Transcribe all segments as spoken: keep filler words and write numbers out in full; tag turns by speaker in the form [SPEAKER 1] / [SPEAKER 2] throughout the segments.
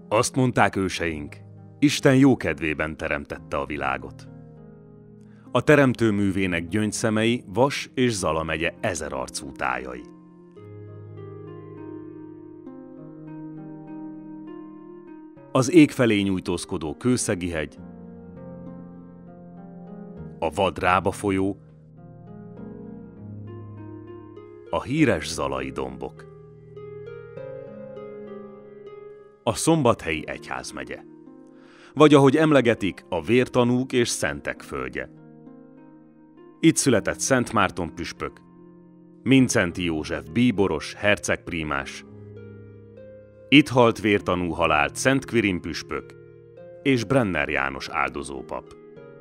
[SPEAKER 1] Azt mondták őseink, Isten jókedvében teremtette a világot. A teremtő művének gyöngyszemei Vas és Zala megye ezerarcú tájai. Az ég felé nyújtózkodó Kőszegi-hegy, a vad Rába folyó, a híres zalai dombok, a Szombathelyi egyházmegye, vagy ahogy emlegetik, a vértanúk és szentek földje. Itt született Szent Márton püspök, Mindszenty József bíboros, hercegprímás, itt halt vértanú halált Szent Quirin püspök és Brenner János áldozópap.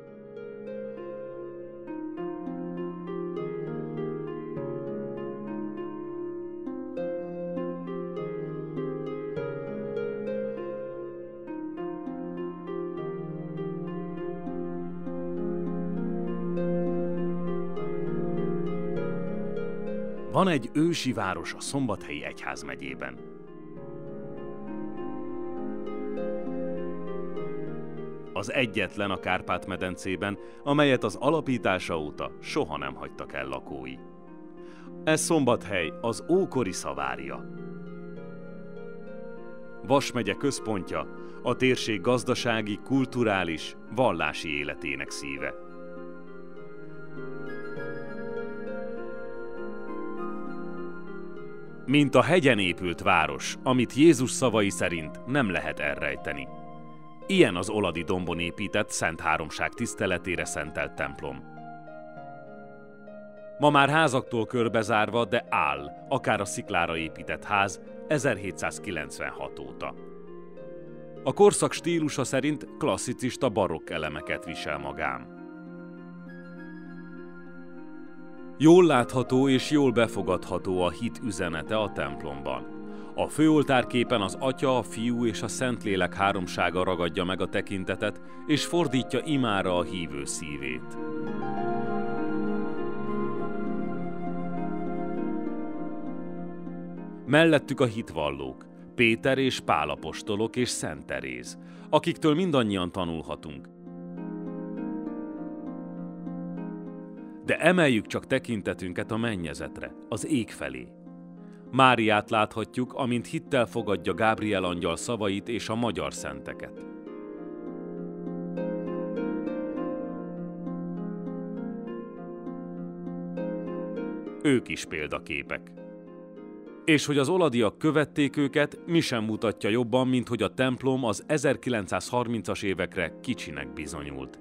[SPEAKER 1] Van egy ősi város a Szombathelyi egyházmegyében. Az egyetlen a Kárpát-medencében, amelyet az alapítása óta soha nem hagytak el lakói. Ez Szombathely az ókori Szavária. Vas megye központja, a térség gazdasági, kulturális, vallási életének szíve. Mint a hegyen épült város, amit Jézus szavai szerint nem lehet elrejteni. Ilyen az Oladi dombon épített Szent Háromság tiszteletére szentelt templom. Ma már házaktól körbezárva, de áll, akár a sziklára épített ház ezerhétszázkilencvenhat óta. A korszak stílusa szerint klasszicista barokk elemeket visel magán. Jól látható és jól befogadható a hit üzenete a templomban. A főoltárképen az Atya, a Fiú és a Szentlélek háromsága ragadja meg a tekintetet, és fordítja imára a hívő szívét. Mellettük a hitvallók, Péter és Pál apostolok és Szent Teréz, akiktől mindannyian tanulhatunk. De emeljük csak tekintetünket a mennyezetre, az ég felé. Máriát láthatjuk, amint hittel fogadja Gábriel angyal szavait és a magyar szenteket. Ők is példaképek. És hogy az oladiak követték őket, mi sem mutatja jobban, mint hogy a templom az ezerkilencszázharmincas évekre kicsinek bizonyult.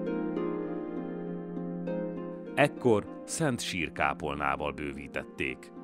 [SPEAKER 1] Ekkor szent sírkápolnával bővítették.